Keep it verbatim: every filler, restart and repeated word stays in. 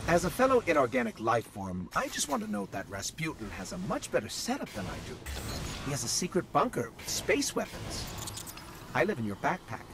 As a fellow inorganic life form, I just want to note that Rasputin has a much better setup than I do. He has a secret bunker with space weapons. I live in your backpack.